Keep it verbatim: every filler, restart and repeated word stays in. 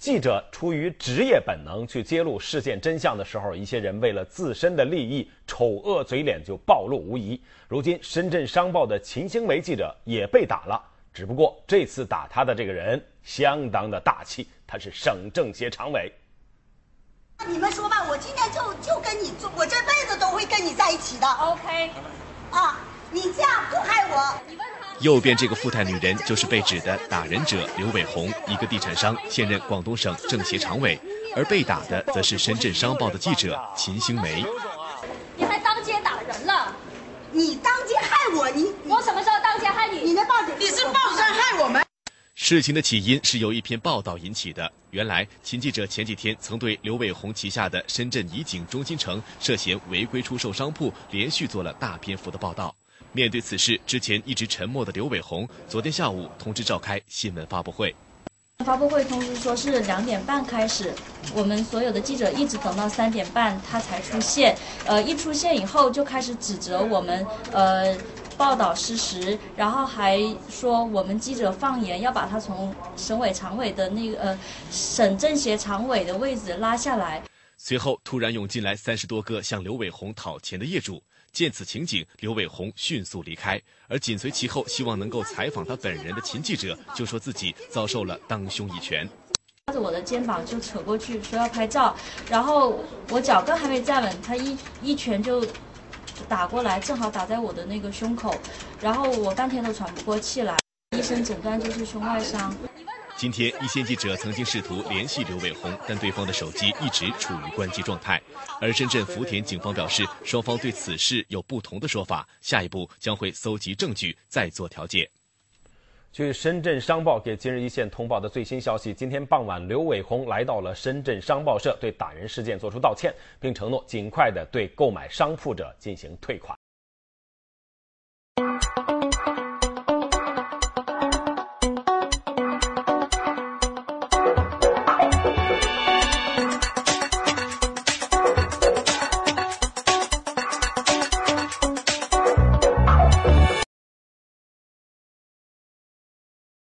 记者出于职业本能去揭露事件真相的时候，一些人为了自身的利益，丑恶嘴脸就暴露无遗。如今，深圳商报的秦星梅记者也被打了，只不过这次打他的这个人相当的大气，他是省政协常委。 你们说吧，我今天就就跟你做，我这辈子都会跟你在一起的。OK， 啊，你这样不害我。 右边这个富态女人就是被指的打人者刘伟红，一个地产商，现任广东省政协常委，而被打的则是深圳商报的记者秦星梅。 你还当街打人了？ 你当街害我，你我什么时候当街害你？ 你那报纸，你是报纸上害我们。 事情的起因是由一篇报道引起的。原来，秦记者前几天曾对刘伟红旗下的深圳怡景中心城涉嫌违规出售商铺，连续做了大篇幅的报道。面对此事，之前一直沉默的刘伟红，昨天下午通知召开新闻发布会。 发布会通知说是两点半开始，我们所有的记者一直等到三点半他才出现。呃，一出现以后就开始指责我们，呃。报道失实，然后还说我们记者放言，要把他从省委常委的那个呃省政协常委的位置拉下来。 随后突然涌进来三十多个向刘伟红讨钱的业主，见此情景，刘伟红迅速离开，而紧随其后希望能够采访他本人的秦记者就说自己遭受了当胸一拳。 抓着我的肩膀就扯过去说要拍照，然后我脚跟还没站稳，他一一拳就打过来，正好打在我的那个胸口，然后我半天都喘不过气来，医生诊断就是胸外伤。 今天一线记者曾经试图联系刘伟红，但对方的手机一直处于关机状态。而深圳福田警方表示，双方对此事有不同的说法，下一步将会搜集证据再做调解。 据深圳商报给今日一线通报的最新消息，今天傍晚，刘伟红来到了深圳商报社，对打人事件作出道歉，并承诺尽快的对购买商铺者进行退款。